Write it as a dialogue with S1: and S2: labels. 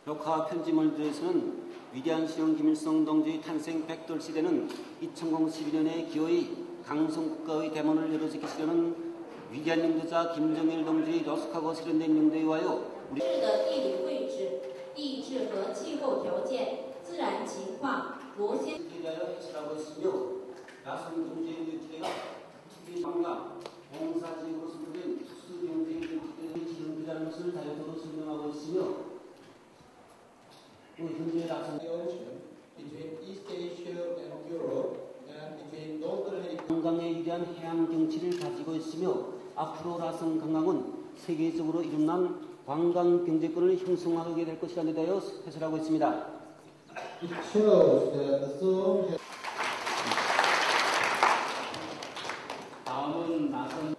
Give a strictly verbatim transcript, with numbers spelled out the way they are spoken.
S1: 녹화 편집을 위해서는 위대한 시령 김일성 동지의 탄생 백돌시대는 이천십이 년에 기어이 강성국가의 대문을 열어지키시려는 위대한 영도자 김정일 동지의 러스크하고 세련된 용도에 와요. 우리
S2: 地理位置、地质和气候条件、自然情况、罗先
S1: 대하여 해설하고 있으며 나선 경제의 유태가 특히 방과 봉사지역으로 선포된 특수 경제의 유태의 지형이라는 것을 다이어트로 설명하고 있으며 현재 나선
S3: between East Asia and Europe and between Northern
S1: 관광에 유리한 해양 경치를 가지고 있으며 앞으로 라성 관광은 세계적으로 이름난 관광 경제권을 형성하게 될 것이라는 데 대하여 해설하고 있습니다.
S3: It shows that the song has
S4: 다음은 나선